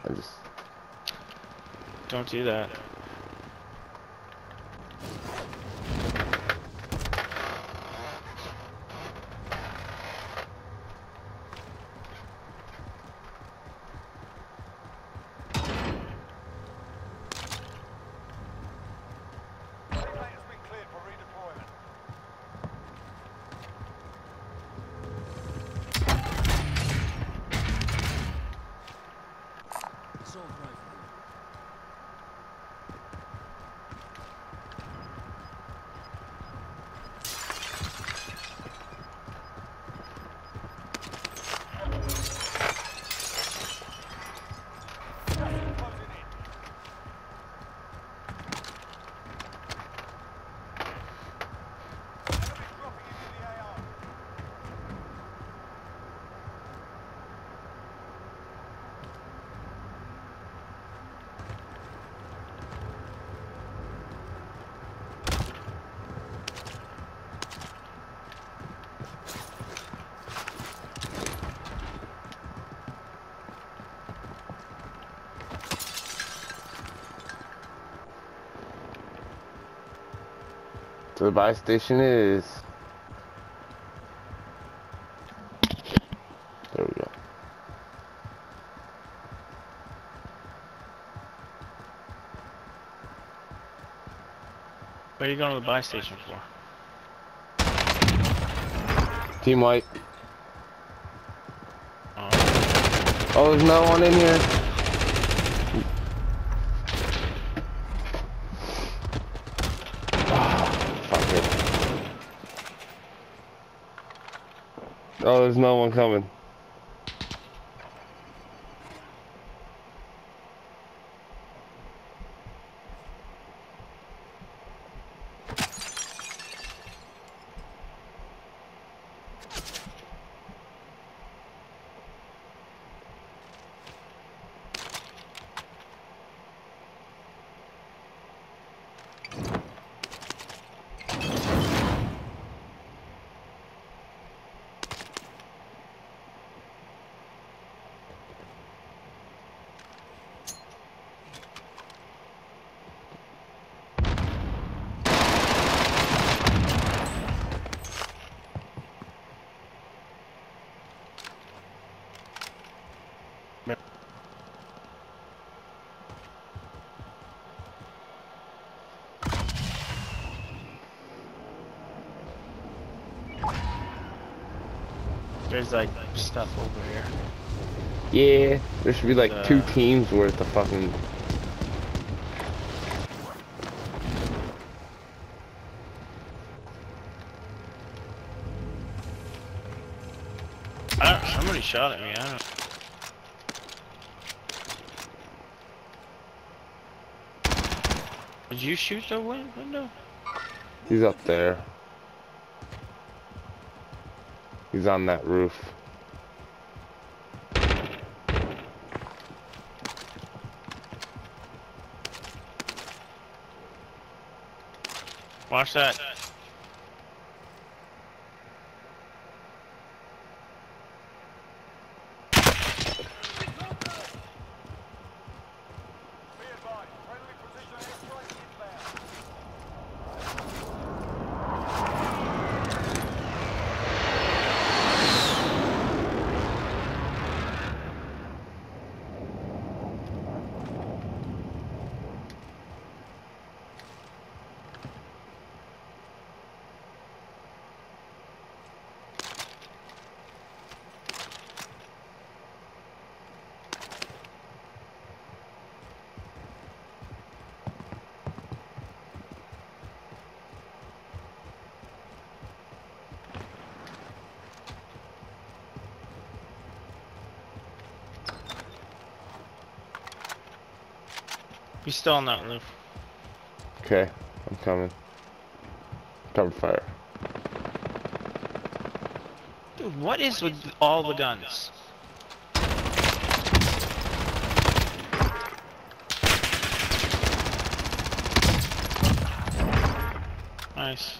I just... Don't do that. So the buy station is... There we go. What are you going to the buy station for? Team white. Oh. Oh, there's no one in here. Fuck it. Oh, there's no one coming. There's like stuff over here. Yeah, there should be like 2 teams worth of fucking... Somebody shot at me. I don't. Did you shoot the window? He's up there. He's on that roof. Watch that. He's still on that roof. Okay, I'm coming. Cover fire. Dude, what is with all the guns? Nice.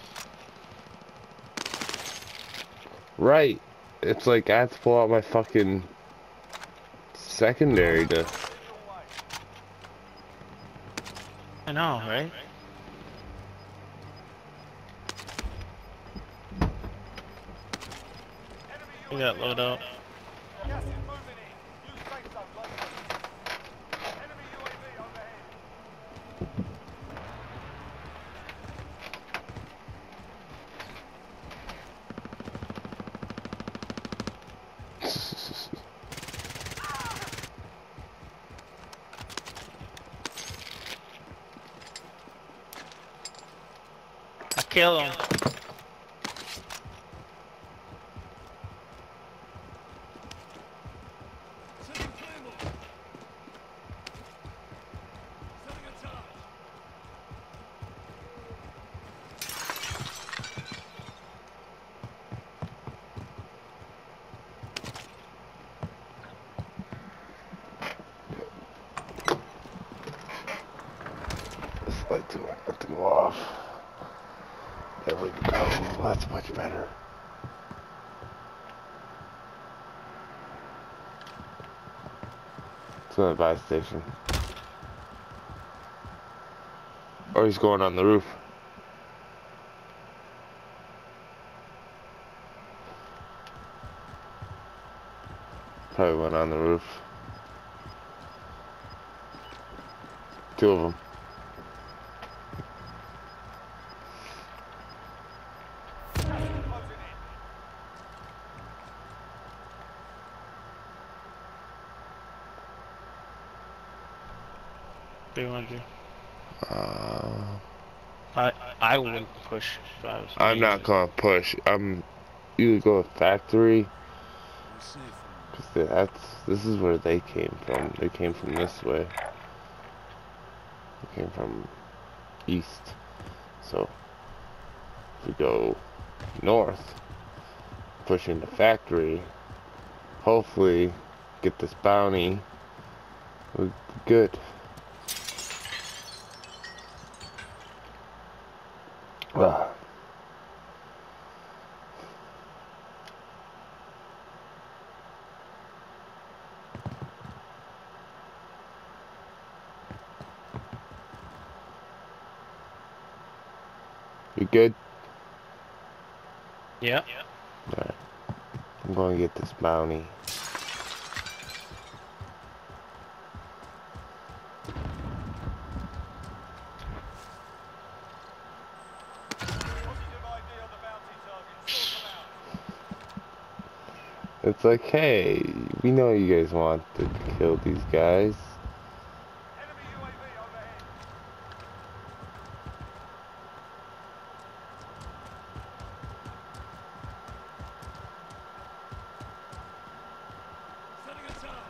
Right. It's like I have to pull out my fucking secondary to I know, right? We got loadout. Gas is moving in. New safe zone located. Enemy UAV overhead. I kill him. Setting Claymore. Setting a charge. This light to have to go off. There we go. That's much better. It's another buy station. Or he's going on the roof. Probably went on the roof. Two of them. Gas is closing in. What do you want to do? Uh, I wouldn't push if I was I'm you. not gonna push. You go with factory. Cause this is where they came from. They came from this way. They came from east. So if we go north, push into factory, hopefully get this bounty. We're good. Ah. You good? Yeah. Alright. I'm going to get this bounty. Positive ID on the bounty target. Sort them out. It's like, hey, we know you guys want to kill these guys. Enemy UAV overhead. Setting a charge.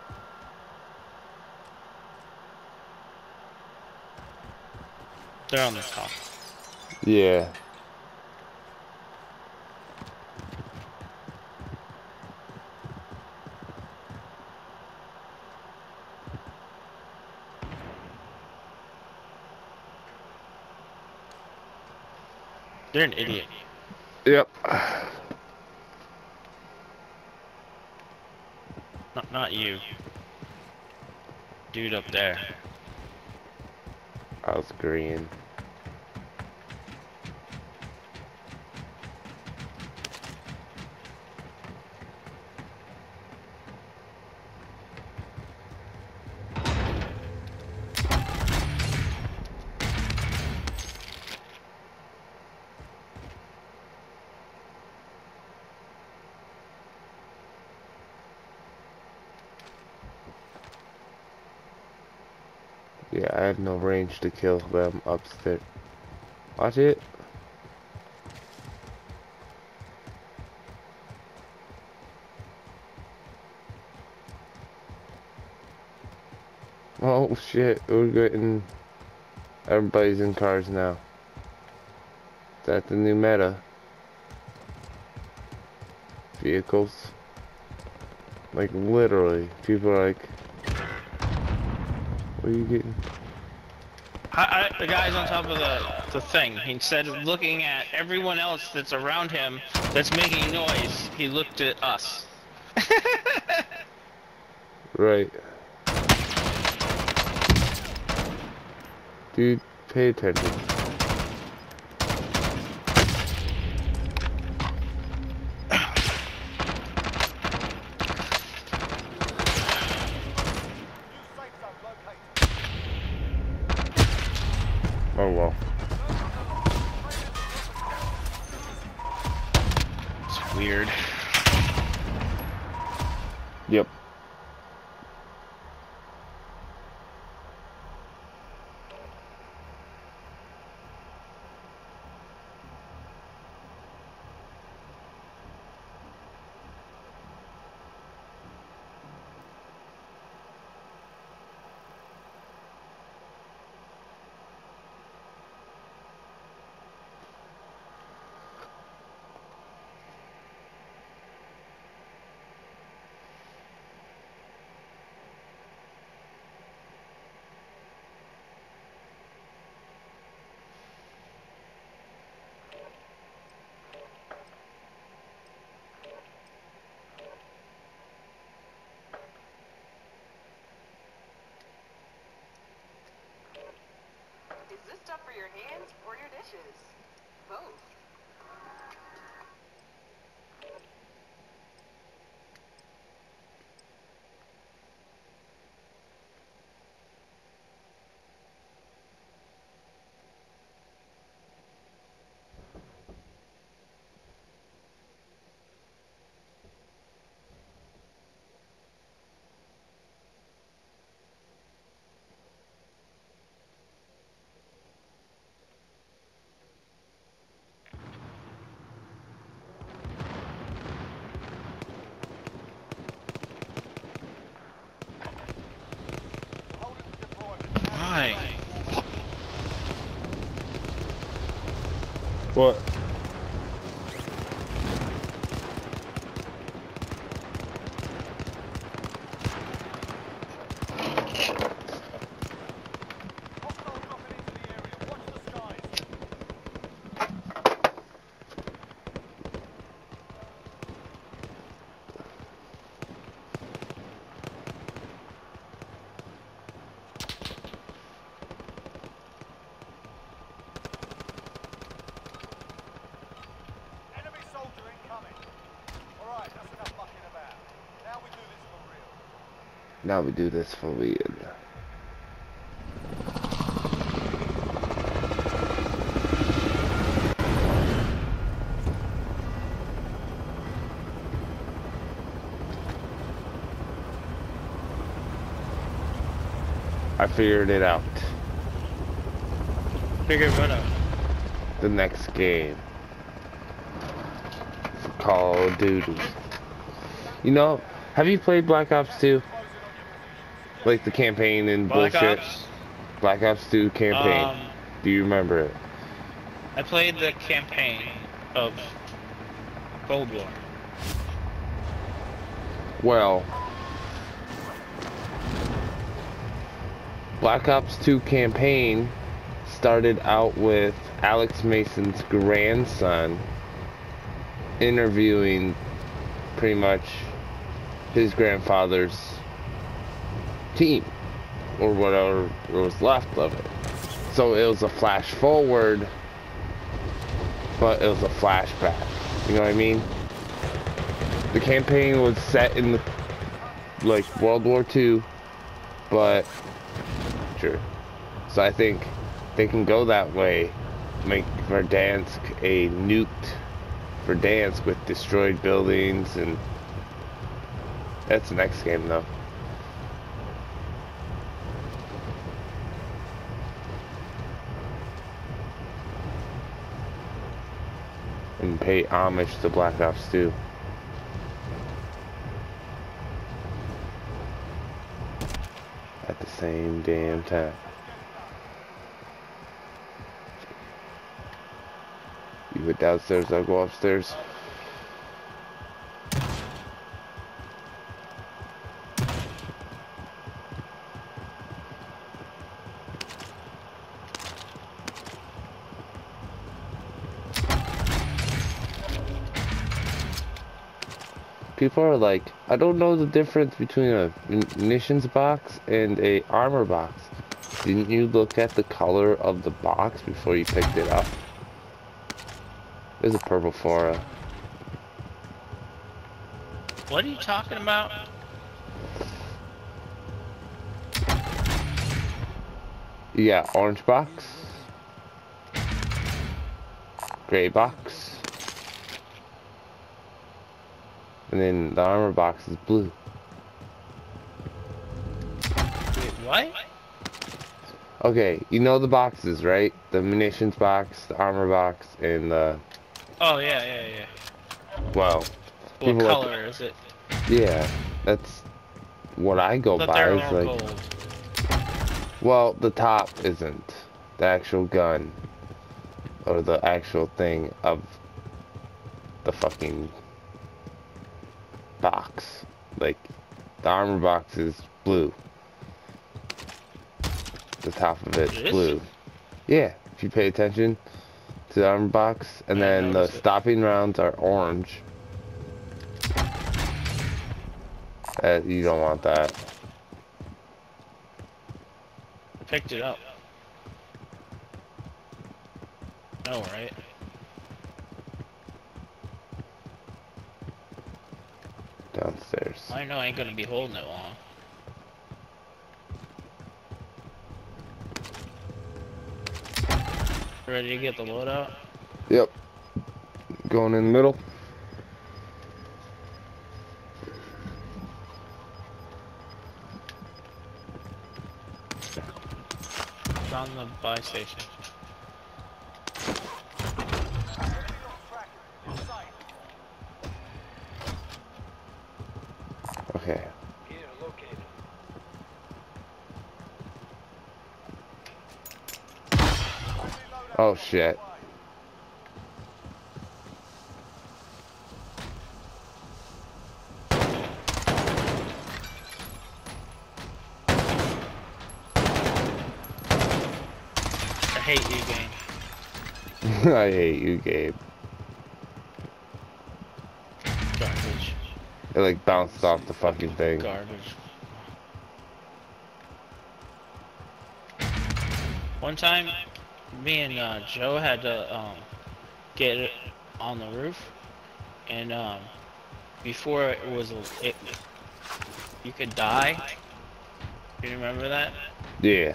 They're on the top. Yeah. They're an idiot. Yep. Not you. Dude up there. I was green. Yeah, I have no range to kill them upstairs. Watch it. Oh shit, we're getting... Everybody's in cars now. Is that the new meta? Vehicles. Like literally, people are like... What are you getting? The guy's on top of the thing. Instead of looking at everyone else that's around him that's making noise, he looked at us. Right. Dude, pay attention. Safe zone located. Oh well. It's weird. Yep. Is this stuff for your hands or your dishes? Both. Hold it for deployment. Why? What? Hostile dropping into the area. Watch the skies. Enemy soldier incoming. Alright, that's enough mucking about. Now we do this for real. Now we do this for real. I figured it out. Figure what out. The next game. For Call of Duty. You know, have you played Black Ops 2? Like the campaign and Black bullshit? Ops. Black Ops 2 campaign. Um, Do you remember it? I played the campaign of Cold War. Well, Black Ops 2 campaign started out with Alex Mason's grandson interviewing pretty much his grandfather's team, or whatever was left of it. So it was a flash forward, but it was a flashback. You know what I mean? The campaign was set in the like World War II, but sure. So I think they can go that way, make Verdansk a nuked Verdansk with destroyed buildings, and that's the next game though. And pay homage to Black Ops 2. At the same damn time. You go downstairs, I'll go upstairs. People are like, I don't know the difference between a munitions box and a armor box. Didn't you look at the color of the box before you picked it up? There's a purple Fora. What are you talking about? You got orange box, gray box, and then the armor box is blue. Wait, what? Okay, you know the boxes, right? The munitions box, the armor box, and the... Oh, yeah. Well, What people color is it? yeah, that's what I go But by. they're Is all like, gold. well, the top isn't the actual gun or the actual thing of the fucking box. Like, the armor box is blue. The top of it's It is? blue. Yeah, if you pay attention to the armor box, and I then the noticed it. stopping rounds are orange. You don't want that. I picked it up. Oh, right. Downstairs. I know I ain't gonna be holding it long. Ready to get the load out? Yep. Going in the middle. It's on the buy station. Okay. Oh shit. I hate you, game. I hate you, Gabe. Garbage. It like bounced off the fucking thing. Garbage. One time, me and Joe had to get it on the roof, and before it was you could die. You remember that? Yeah.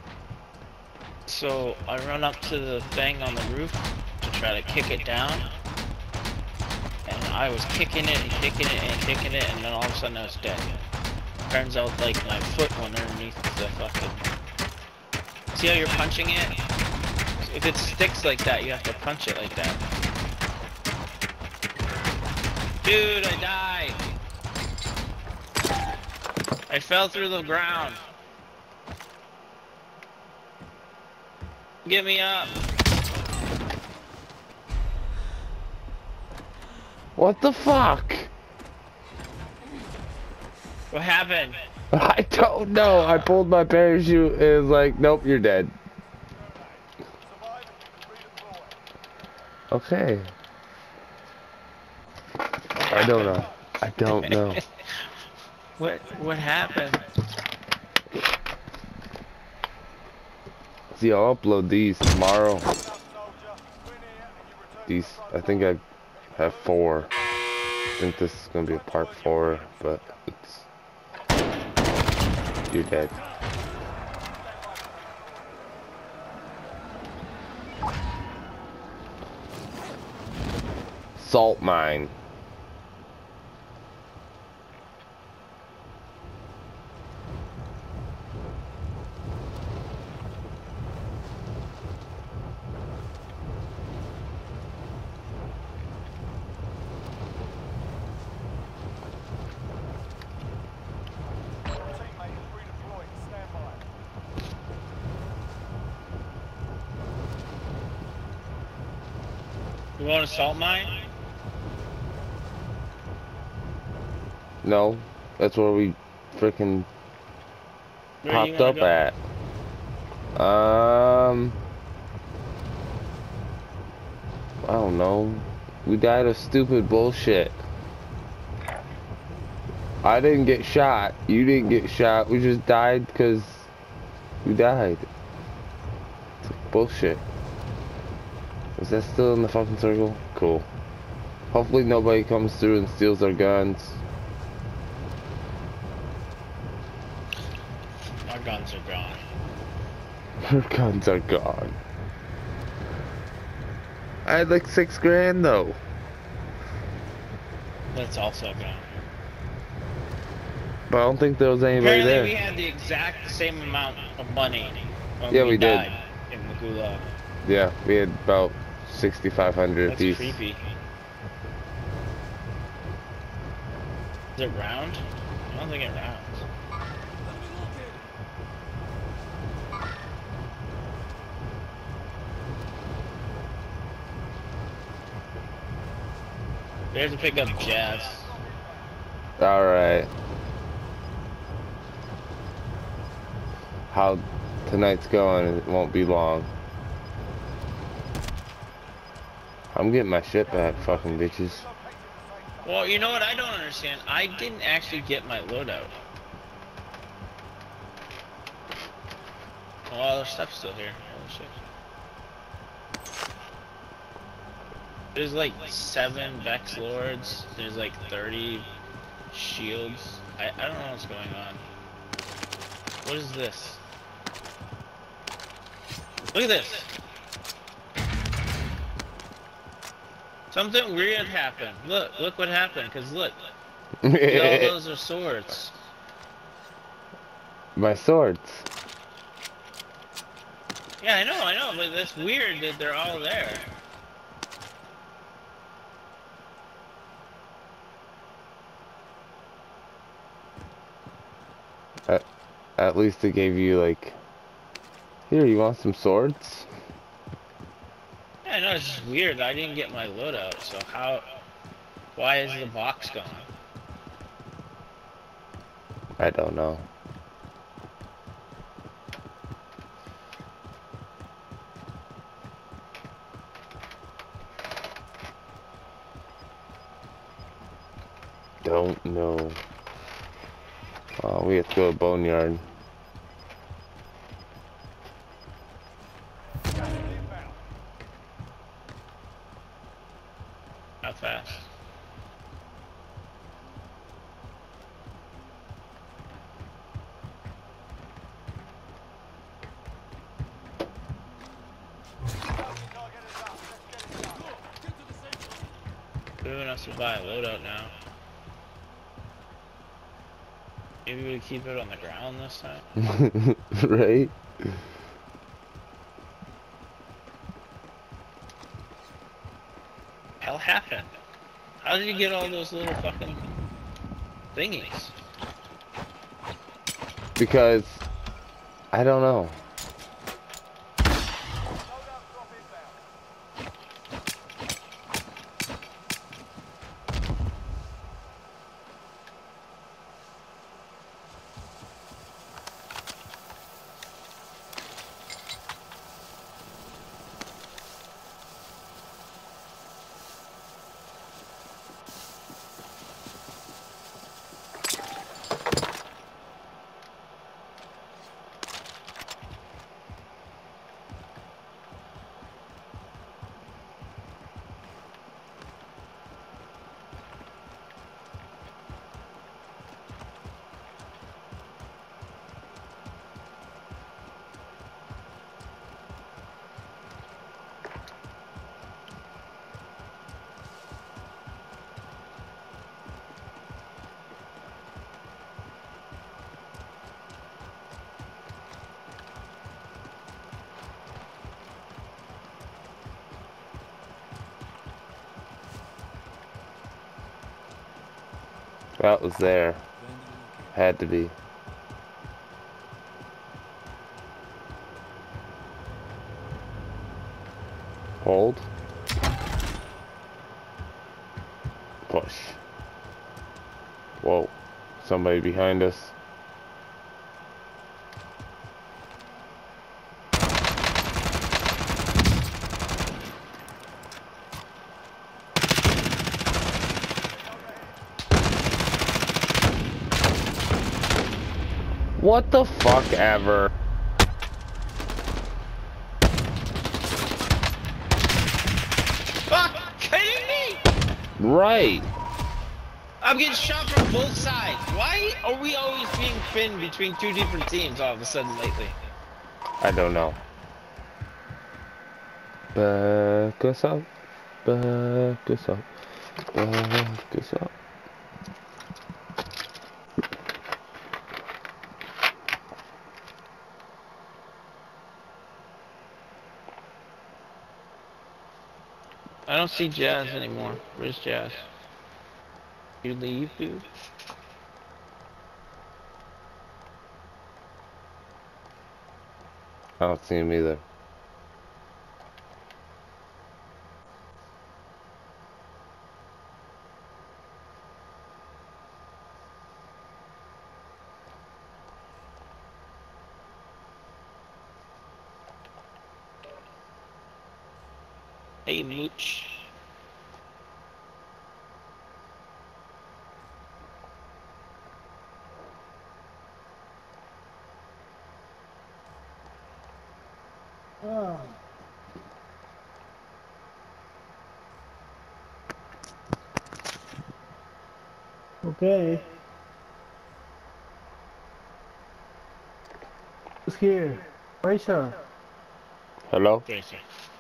So I run up to the thing on the roof to try to kick it down, and I was kicking it and kicking it and kicking it, and then all of a sudden I was dead. Turns out like my foot went underneath the fucking... See how you're punching it? If it sticks like that, you have to punch it like that. Dude, I died! I fell through the ground. Get me up. What the fuck? What happened? I don't know. I pulled my parachute and it was like, nope, you're dead. Okay. I don't know. I don't know. What happened? See, I'll upload these tomorrow. These, I think I have 4. I think this is gonna be a part 4, but it's... You're dead. Salt mine. You want a salt mine? No, that's where we freaking Where do you popped wanna up go? at. I don't know. We died of stupid bullshit. I didn't get shot. You didn't get shot. We just died because You died. Bullshit. Is that still in the fucking circle? Cool. Hopefully nobody comes through and steals our guns. Our guns are gone. Our guns are gone. I had like $6,000 though. That's also gone. But I don't think there was anybody Apparently there. we had the exact same amount of money when Yeah, we did. died in the gulag. Yeah, we had about 6,500 That's apiece. creepy. Is it round? I don't think it rounds. We have to pick up Jess. Alright. How tonight's going, it won't be long. I'm getting my shit back, fucking bitches. Well, you know what I don't understand? I didn't actually get my loadout. Oh, all their stuff's still here. Holy shit. There's like 7 Vex Lords. There's like 30 shields. I don't know what's going on. What is this? Look at this! Something weird happened. Look what happened, cause look. All those are swords. My swords. Yeah, I know, but that's weird that they're all there. At least they gave you like, here, you want some swords? Yeah, I know, it's just weird. I didn't get my loadout, so why is the box gone? I don't know. Don't know. Oh, we have to go to Boneyard. How fast? Good enough to buy a loadout now. Maybe we keep it on the ground this time. Right? Hell happened? How did you get all those little fucking thingies? Because I don't know. That was there. Had to be. Hold. Push. Whoa. Somebody behind us. What the fuck ever? Right. I'm getting shot from both sides. Why are we always being pinned between two different teams all of a sudden lately? I don't know. Back us up. Back us up. Back us up. I don't see Jazz anymore. Where's Jazz? You leave, dude? I don't see him either. Hey, Mooch. Okay. Who's here? Racer. Hello? Tracy.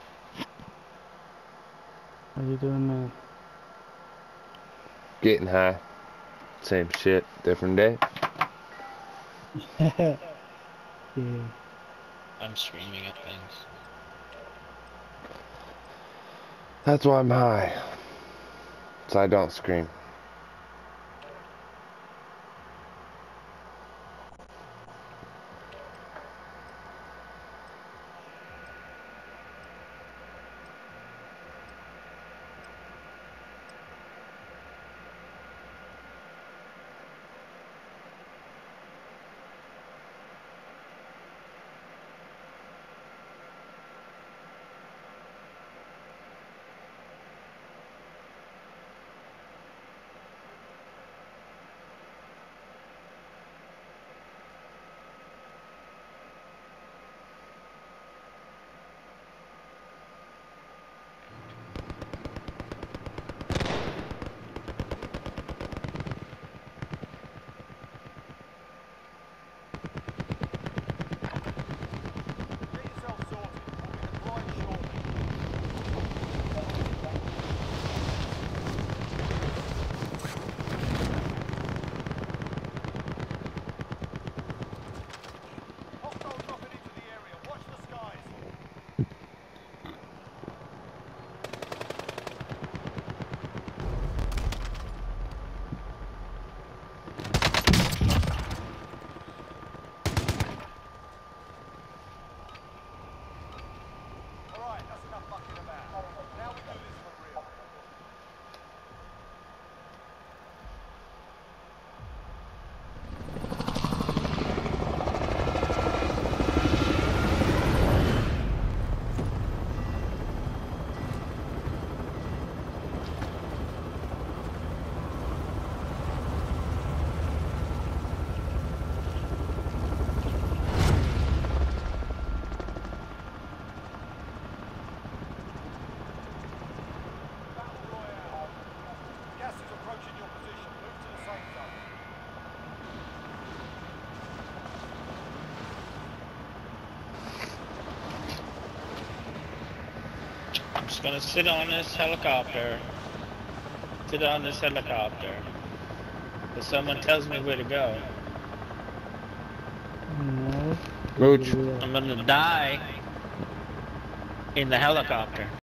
How you doing, man? Getting high. Same shit, different day. Yeah. I'm screaming at things. That's why I'm high. So I don't scream. Get yourself sorted. We'll be deploying shortly. Hostiles dropping into the area. Watch the skies. Alright, that's enough fucking about. Now we do this for real. Battle Royale. Gas is approaching your position. Move to the safe zone. I'm just gonna sit on this helicopter. Sit on this helicopter. If someone tells me where to go, No. Mooch. I'm gonna die in the helicopter.